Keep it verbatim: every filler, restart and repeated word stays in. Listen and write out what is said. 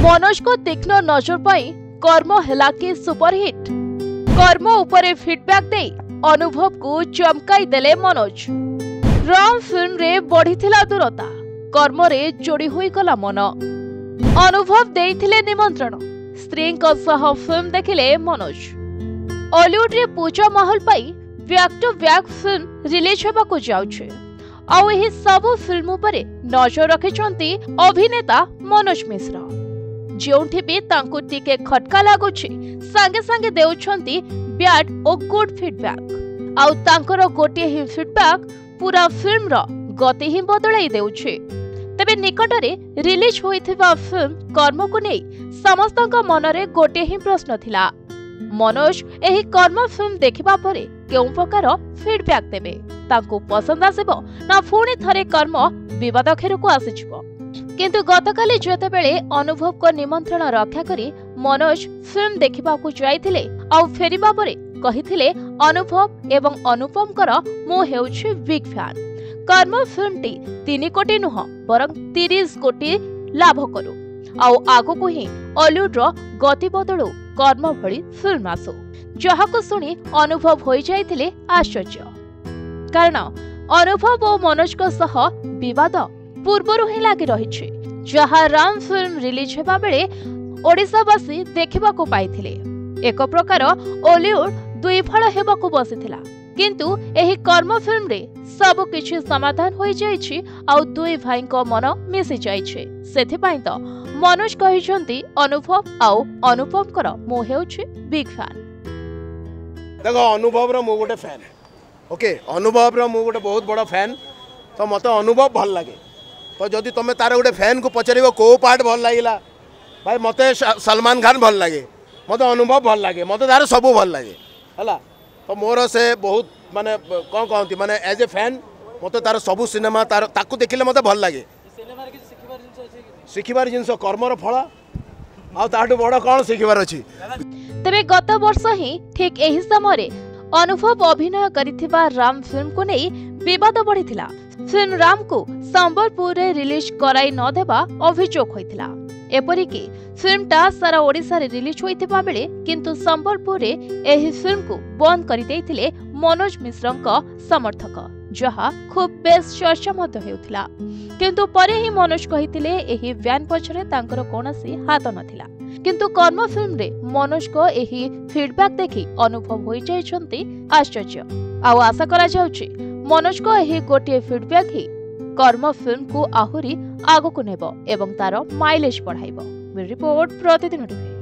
मनोज को तीक्ष्ण नजर पाई कर्म हेला कि सुपरहिट। कर्म उपरे फीडबैक दे अनुभव को चमकाई देले मनोज। राम फिल्म रे बढ़िथिला दूरता, कर्म रे जोड़ी हुई गला मन। अनुभव देइथिले निमंत्रण, स्त्री सह फिल्म देखिले मनोज। हॉलीवुड रे पूजा महल पाई बैक टू बैक फिल्म रिलीज होबाकू जाउछे। आउ एही सबु फिल्म उपरे नजर रखिछंती अभिनेता मनोज मिश्र। जोंठी भी तांको टिके खटका लागुछि संगे संगे देउछंती बैड ओ गुड फीडबैक। आउ तांकर गोटे ही फीडबैक पूरा फिल्म रो गति ही बदलाई देउछि। तबे निकटरे रिलीज होइथिबा फिल्म कर्म को नै समस्तक मनरे गोटे ही प्रश्न थिला, मनोज एही कर्म फिल्म देखिबा परे केउ प्रकार फीडबैक देबे, तांको पसंद आसीबो ना पुणी थरे कर्म विवाद घेरकू आसीजिबो। किंतु गतकाली जेतेबेले अनुभव को निमंत्रण रक्षा करी मनोज फिल्म देखिबाकू जाइथिले आउ फेरिबा परे कहिथिले अनुभव एवं अनुपम कर मो हेउछि बिग फैन। कर्म फिल्म टी तीन कोटी नुह बरं तीस कोटी लाभ करू आउ आगो ही हॉलीवुड रो गति बदलू कर्म भली फिल्म आसो, जहाको सुनी अनुभव हो जाइथिले आश्चर्य। कारण अनुभव और मनोज को सह विवाद पूर्वरु ही लागी रहिछि, जहा राम फिल्म रिलीज हेबा बेले ओडिसावासी देखिबाकू पाइथिले। एक प्रकार हॉलीवुड दुई फळ हेबाकू बसिथिला, किंतु एही कर्म फिल्म रे सब किछि समाधान होई जाइछि आउ दुई भाई को मन मिसी जाइछि। सेथि पई तो मनोज कहिसंती अनुभव आउ अनुपम कर मो हेउछि बिग फैन। देखो अनुभव रो मो गोटे फैन, ओके अनुभव रो मो गोटे बहुत बड़ा फैन, तो मते अनुभव भल लागे। तो जदि तुम तार गोटे फैन को पचार को पार्ट भल लगे, भाई मते सलमान खान भल लगे, मत अनुभव भल लगे, मत तार सब भल लगे है। तो मोर से बहुत माने कौन कहती माने एज ए फैन मत तार सब सिनेमा तार ताकू देखिले मत भल लगे। शिखिबार जिनस कर्मर फल आठू बड़ कौन शिखिबार अच्छी। तबे गत वर्ष ही ठीक एही समय अनुभव अभिनय करिथिबा राम फिल्म को नहीं विवाद बढ़िथिला। फिल्म राम को संबलपुर रे रिलीज कराई न देबा अभियोग होइथिला। एपरिकी फिल्म टा सारा ओडिसा रे रिलीज होइथिबा बेले किंतु संबलपुर रे एही फिल्म को बंद करि दैथिले मनोज मिश्रଙ୍କ समर्थक, जहा खूब बेस चर्चा मत हेउथिला। किंतु परे ही मनोज कहिथिले एही ब्यान पछरे तांकर कोनसी हाथ नथिला। किंतु कर्म फिल्म रे मनोज को एही फीडबैक देखि अनुभव होई जाइछंती आश्चर्य। आउ आशा करा जाउछि मनोज को एही गोटे फीडबैक ही कर्म फिल्म को आहुरी आगो को नेबो एवं तार माइलेज बढ़ाइबो। रिपोर्ट प्रतिदिन।